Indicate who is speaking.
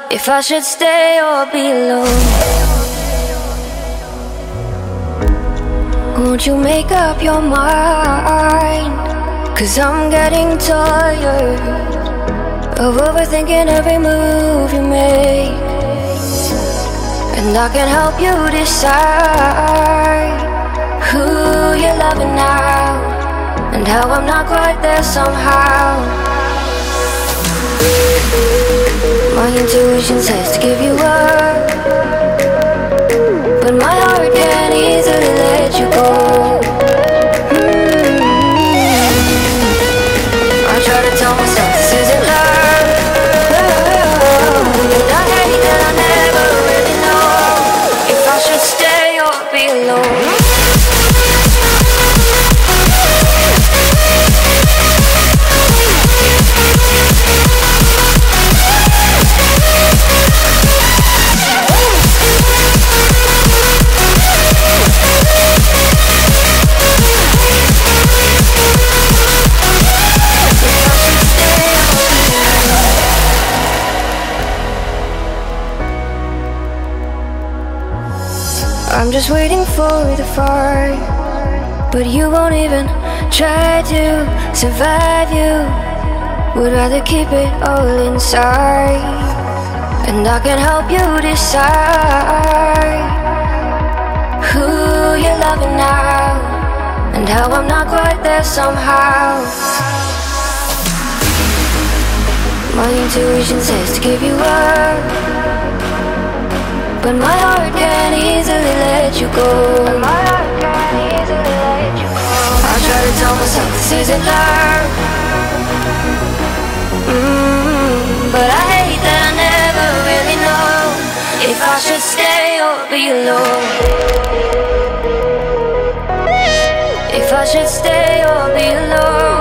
Speaker 1: if I should stay or be alone. Won't you make up your mind? 'Cause I'm getting tired of overthinking every move you make. And I can help you decide who you're loving now, and how I'm not quite there somehow. My intuition says to give you up, but my heart can't easily let you go. I try to tell myself this isn't love, but I hate that I never really know if I should stay or be alone. I'm just waiting for the fire, but you won't even try to survive. You would rather keep it all inside, and I can help you decide who you're loving now, and how I'm not quite there somehow. My intuition says to give you up, but my heart can't easily let you go. I try to tell myself this isn't love, but I hate that I never really know if I should stay or be alone. If I should stay or be alone.